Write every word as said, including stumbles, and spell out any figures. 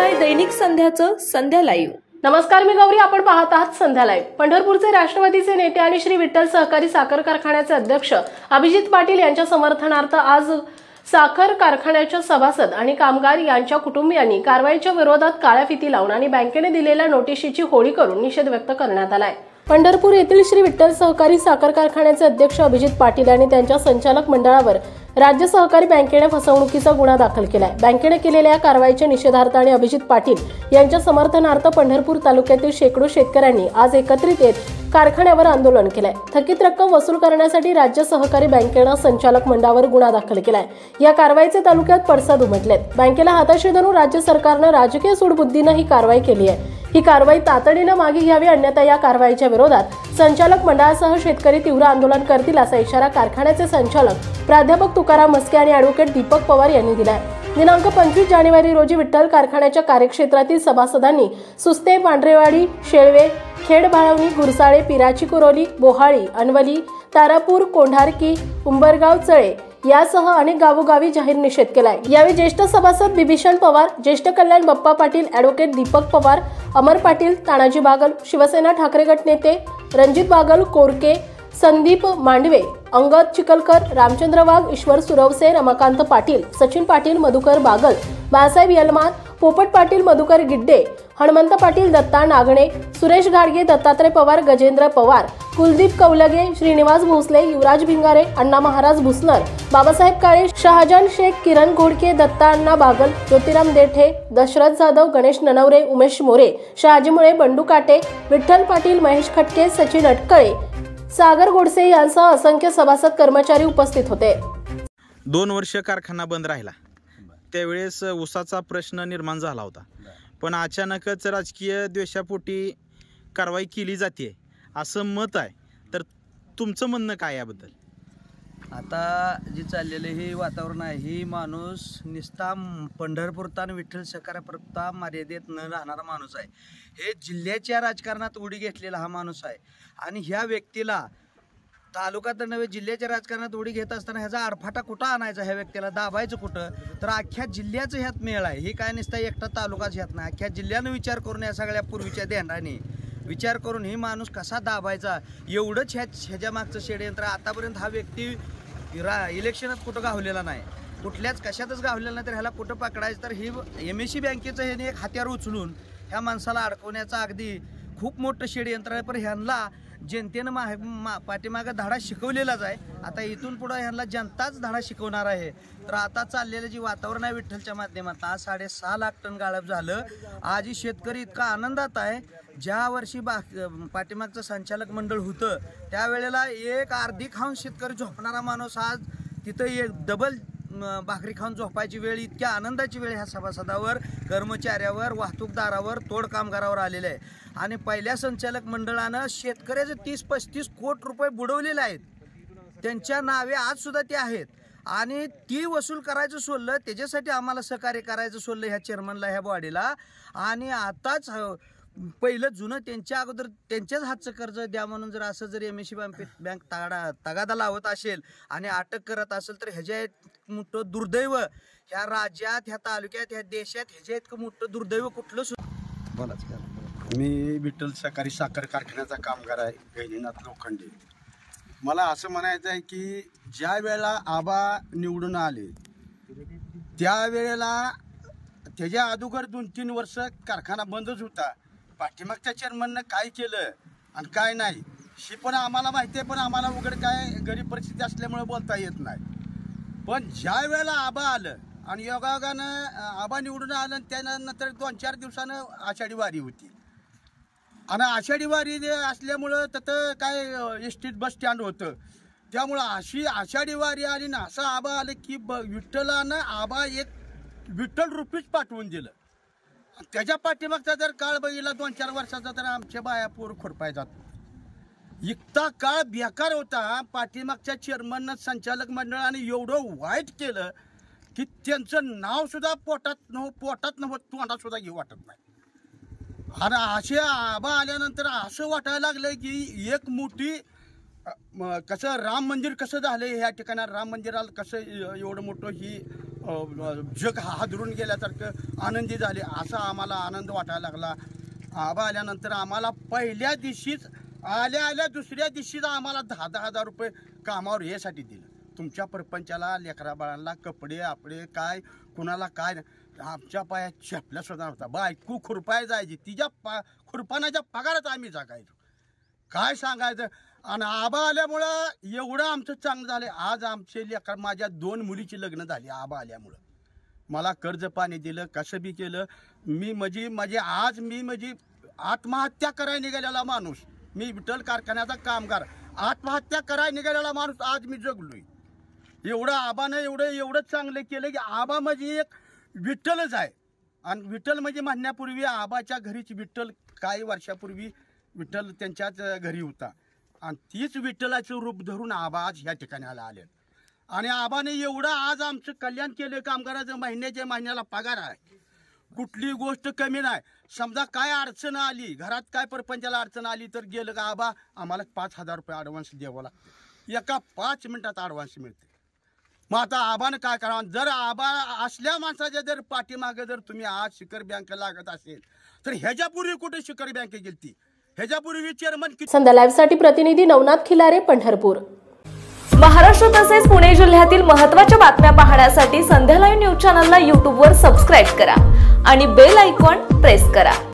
आहे दैनिक संध्याचं संध्या लाईव्ह। नमस्कार, मी गौरी, आपण पाहत आहात संध्या लाईव्ह। पंढरपूरचे राष्ट्रवादीचे नेते आणि श्री विठ्ठल सहकारी साखर कारखान्याचे अध्यक्ष अभिजित पाटील यांच्या समर्थनार्थ आज साखर कारखान्याच्या सभासद आणि कामगार यांच्या कुटुंबियांनी कारवाईच्या विरोधात काळ्या फिती लावून आणि बँकेने दिलेल्या नोटिशीची होळी करून निषेध व्यक्त करण्यात आलाय। पंढरपूर येथील श्री विठ्ठल सहकारी साखर कारखान्याचे अध्यक्ष अभिजित पाटील आणि त्यांच्या संचालक मंडळावर राज्य सहकारी बँकेने फसवणुकीचा गुन्हा दाखल केलाय। बँकेने केलेल्या कारवाईच्या निषेधार्थ आणि अभिजित पाटील यांच्या समर्थनार्थ पंढरपूर तालुक्यातील शेकडो शेतकऱ्यांनी आज एकत्रित येत कारखान्यावर आंदोलन केलंय। थकीत रक्कम वसूल करण्यासाठी राज्य सहकारी बँकेने संचालक मंडळावर गुन्हा दाखल केलाय। या कारवाईचे तालुक्यात पडसाद उमटलेत। बँकेला हाताशी धरून राज्य सरकारने राजकीय सूडबुद्धीने ही कारवाई केली आहे। ही कारवाई तातडीने मागे घ्यावी, अन्यथा या कारवाईच्या विरोधात संचालक मंडळासह शेतकरी तीव्र आंदोलन करतील, असा इशारा कारखान्याचे संचालक प्राध्यापक तुकाराम मस्के आणि ॲडव्होकेट दीपक पवार यांनी दिलाय। दिनांक पंचवीस जानेवारी रोजी विठ्ठल कारखान्याच्या कार्यक्षेत्रातील सभासदांनी सुस्ते, पांढरेवाडी, शेळवे, खेड बाळवणी, गुरसाळे, पिराची कुरोली, बोहाळी, अनवली, तारापूर, कोंढारकी, उंबरगाव, चळे यासह अनेक गावोगावी जाहीर निषेध केलाय। यावेळी ज्येष्ठ सभासद बिभीषण पवार, ज्येष्ठ कल्याण बाप्पा पाटील, ॲडव्होकेट दीपक पवार, अमर पाटील, तानाजी बागल, शिवसेना ठाकरे गट नेते रणजित बागल, कोरके, संदीप मांडवे, अंगद चिखलकर, रामचंद्र वाघ, ईश्वर सुरवसे, रमाकांत पाटील, सचिन पाटील, मधुकर बागल, बाळासाहेब यलमार, पोपट पाटील, मधुकर गिड्डे, हनुमंत पाटील, दत्ता नागणे, सुरेश घाडगे, दत्तात्रय पवार, गजेंद्र पवार, कुलदीप कौलगे, श्रीनिवास भोसले, युवराज भिंगारे, अण्णा महाराज भुसनर, बाबासाहेब काळे, शहाजान शेख, किरण घोडके, दत्ता अण्णा बागल, ज्योतिराम देठे, दशरथ जाधव, गणेश ननवरे, उमेश मोरे, शहाजी मुळे, बंडू काटे, विठ्ठल पाटील, महेश खटके, सचिन अटकळे, सागर गोडसे यांसह असंख्य सभासद कर्मचारी उपस्थित होते। दोन वर्ष कारखाना बंद राहिला, त्यावेळेस ऊसाचा प्रश्न निर्माण झाला होता, पण अचानकच राजकीय द्वेषापोटी कारवाई केली जाते असं मत आहे। तर तुमचं म्हणणं काय याबद्दल? आता जे चाललेलं हे वातावरण आहे, ही माणूस निस्ता पंढरपूरता आणि विठ्ठल सहकार्यापुरता मर्यादित न राहणारा माणूस आहे। हे जिल्ह्याच्या राजकारणात उडी घेतलेला हा माणूस आहे आणि ह्या व्यक्तीला तालुका तर नव्हे जिल्ह्याच्या राजकारणात उडी घेत असताना ह्याचा आडफाटा कुठं आणायचा, ह्या व्यक्तीला दाबायचं कुठं, तर अख्ख्या जिल्ह्याचं ह्यात मेळ आहे। ही काय नसता एकटा तालुकाच ह्यात नाही, अख्ख्या जिल्ह्यानं विचार करून या सगळ्या पूर्वीच्या ध्यानाने विचार करून ही माणूस कसा दाबायचा एवढंच ह्या ह्याच्या मागचं षडयंत्र। आतापर्यंत हा व्यक्ती रा इलेक्शनात कुठं गावलेला नाही, कुठल्याच कशातच गावलेला नाही, तर ह्याला कुठं पकडायचं, तर ही एम एस सी बँकेचं ह्याने एक हत्यार उचलून ह्या माणसाला अडकवण्याचा अगदी खूप मोठं षडयंत्र आहे। पण ह्यांना जनतेनं मा, मा पाठीमागं धडा शिकवलेलाच आहे, आता इथून पुढं ह्यांना जनताच धडा शिकवणार आहे। तर आता चाललेलं जे वातावरण आहे विठ्ठलच्या माध्यमात, आज साडेसहा लाख टन गाळप झालं। आजही शेतकरी इतका आनंदात आहे। ज्या वर्षी बा पाठीमागचं संचालक मंडळ होतं त्यावेळेला एक अर्धी खाऊन शेतकरी झोपणारा माणूस आज तिथं एक डबल भाकरी खाऊन झोपायची वेळ, इतक्या आनंदाची वेळ ह्या सभासदावर, कर्मचाऱ्यावर, वाहतूकदारावर, तोड कामगारावर आलेले आहे। आणि पहिल्या संचालक मंडळानं शेतकऱ्याचे तीस पस्तीस कोटी रुपये बुडवलेले आहेत, त्यांच्या नावे आज सुद्धा ते आहेत आणि ती वसूल करायचं सोडलं, त्याच्यासाठी आम्हाला सहकार्य करायचं सोडलं ह्या चेअरमनला, ह्या बॉडीला। आणि आताच पहिलं जुनं त्यांच्या अगोदर त्यांच्याच हातचं कर्ज द्या म्हणून जर असं जर एम एस सी बँक तगाडा तगादा लावत असेल आणि अटक करत असेल, तर ह्याच्या मोठं दुर्दैव ह्या राज्यात, ह्या तालुक्यात, ह्या देशात ह्याच्या इतकं मोठं दुर्दैव कुठलं सुद्धा बोलाच। मी विठ्ठल सहकारी साखर कारखान्याचा कामगार आहे, गहिनीनाथ लोखंडे। मला असं म्हणायचं आहे की ज्या वेळेला आबा निवडून आले त्यावेळेला त्याच्या अगोदर दोन तीन वर्ष कारखाना बंदच होता। पाठीमागच्या चेअरमननं काय केलं आणि काय नाही ही पण आम्हाला माहिती आहे, पण आम्हाला उघड काय गरीब परिस्थिती असल्यामुळे बोलता येत नाही। पण ज्या वेळेला आबा आलं आणि योगायोगानं आबा निवडून आलं, त्यानंतर दोन चार दिवसानं आषाढी वारी होती आणि आषाढी वारी असल्यामुळं तिथं काय एसटीत बस स्टँड होतं, त्यामुळं अशी आषाढी वारी आली ना, असं आबा आलं की ब विठ्ठलानं आबा एक विठ्ठल रुपीच पाठवून दिलं। त्याच्या पाठीमागचा जर काळ बघितला दोन चार वर्षाचा, तर आमच्या बाया पोर खोडपाय जात, इतका काळ बेकार होता। पाठीमागच्या चेअरमननं संचालक मंडळाने एवढं वाईट केलं की त्यांचं नाव सुद्धा पोटात न पोटात नव्हतं, तोंडात सुद्धा घेऊ वाटत नाही। आणि असे आबा आल्यानंतर असं वाटायला लागलं की एक मोठी कसं राम मंदिर कसं झालं ह्या ठिकाणी, राम मंदिराला कसं एवढं मोठं ही अं, जग हादरून गेल्यासारखं आनंदी झाले, असा आम्हाला आनंद वाटायला लागला. आबा आल्यानंतर आम्हाला पहिल्या दिवशीच आल्या आल्या दुसऱ्या दिवशीच आम्हाला दहा दहा हजार रुपये कामावर यासाठी दिलं. तुमच्या परपंचाला लेकरा बाळांना कपडे आपडे काय कुणाला काय नाही. आमच्या पायात चपल्या सुद्धा होता. बायको खुरपाय जायची, तिच्या पा खुरपानाच्या पगारात आम्ही जगायचो. काय सांगायचं. आणि आबा आल्यामुळं एवढं आमचं चांगलं झालं. आज आमचे लेकर माझ्या दोन मुलीची लग्न झाली आबा आल्यामुळं. मला कर्ज पाणी दिलं, कसं बी केलं. मी म्हणजे म्हणजे आज मी म्हणजे आत्महत्या करायला निघालेला माणूस, मी विठ्ठल कारखान्याचा कामगार, आत्महत्या करायला निघालेला माणूस आज मी जगलोय. एवढं आबानं एवढं एवढं चांगलं केलं की आबा म्हणजे एक विठ्ठलच आहे. आणि विठ्ठल म्हणजे म्हणण्यापूर्वी आबाच्या घरीच विठ्ठल काही वर्षापूर्वी विठ्ठल त्यांच्याच घरी होता. आणि तीच विठ्ठलाचं रूप धरून आबा आज ह्या ठिकाणाला आले. आणि आबाने एवढं आज आमचं कल्याण केलं. कामगाराचं महिन्याच्या महिन्याला पगार आहे, कुठली गोष्ट कमी नाही. समजा काय अडचण आली घरात, काय परपंचाला अडचण आली तर गेलं का आबा आम्हाला पाच हजार रुपये ॲडव्हान्स द्यावं लागतं. एका पाच मिनिटात ॲडव्हान्स मिळते. मग आता आबानं काय करावं. जर आबा असल्या माणसाच्या जर पाठीमागं जर तुम्ही आज शिखर बँक लागत असेल तर ह्याच्यापूर्वी कुठे शिखर बँक गेलती, ह्याच्यापूर्वी चेअरमन किती. संध्या लाईव्ह साठी प्रतिनिधी नवनाथ खिलारे, पंढरपूर. महाराष्ट्र तसेच पुणे जिल्ह्यातील महत्त्वाच्या बातम्या पाहण्यासाठी संध्या लाईव्ह न्यूज चॅनलला यूट्यूबवर सबस्क्राईब करा आणि बेल आयकॉन प्रेस करा.